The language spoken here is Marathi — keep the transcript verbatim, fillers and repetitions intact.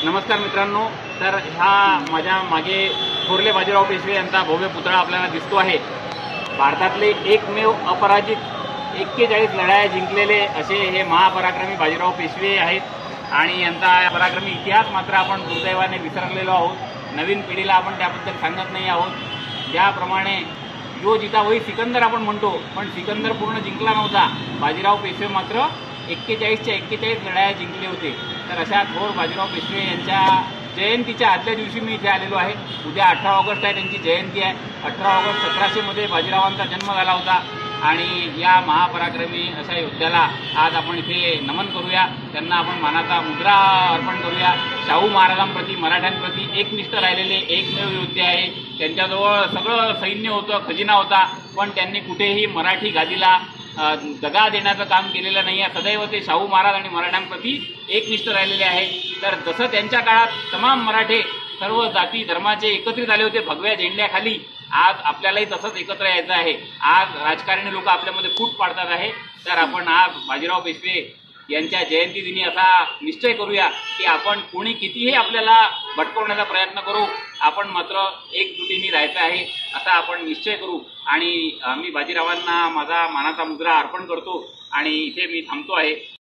नमस्कार मित्रांनो, तर ह्या माझ्या मागे थोरले बाजीराव पेशवे यांचा भव्य पुतळा आपल्याला दिसतो आहे। भारतातले एकमेव अपराजित एक्केचाळीस लढाया जिंकलेले असे हे महापराक्रमी बाजीराव पेशवे आहेत आणि यांचा पराक्रमी इतिहास मात्र आपण दुर्दैवाने विसरलेलो आहोत। नवीन पिढीला आपण त्याबद्दल सांगत नाही आहोत। ज्याप्रमाणे जो जिता वही सिकंदर आपण म्हणतो, पण सिकंदर पूर्ण जिंकला नव्हता, बाजीराव पेशवे मात्र एक्केचाळीसच्या एक्केचाळीस लढाया जिंकले होते। तर अशा थोर बाजीराव पेशवे यांच्या जयंतीच्या आदल्या दिवशी मी इथे आलेलो आहे। उद्या अठरा ऑगस्ट आहे, त्यांची जयंती आहे। अठरा ऑगस्ट सतराशे मध्ये बाजीरावांचा जन्म झाला होता आणि या महापराक्रमी अशा योद्ध्याला आज आपण इथे नमन करूया, त्यांना आपण मानाचा मुद्रा अर्पण करूया। शाहू महाराजांप्रती, मराठ्यांप्रती एकनिष्ठ राहिलेले एकमेव योद्धे आहे। त्यांच्याजवळ सगळं सैन्य होतं, खजिना होता, पण त्यांनी कुठेही मराठी गादीला दगा देण्याचं काम केलेलं नाही आहे। सदैव ते शाहू महाराज आणि मराठ्यांप्रती एकनिष्ठ राहिलेले आहे। तर जसं त्यांच्या काळात तमाम मराठे सर्व जाती धर्माचे एकत्रित आले होते भगव्या झेंड्याखाली, आज आपल्यालाही तसंच एकत्र यायचं आहे। आज राजकारणी लोक आपल्यामध्ये फूट पाडतात आहे। तर आपण आज बाजीराव पेशवे यांच्या जयंती दिनी असा निश्चय करूया की आपण कोणी कितीही आपल्याला भटकवण्याचा प्रयत्न करू, आपण मात्र एकजुटीने राहायचं आहे असा आपण निश्चय करू। आणि मी बाजीरावांना माझा मानाचा मुद्रा अर्पण करतो आणि इथे मी थांबतो आहे।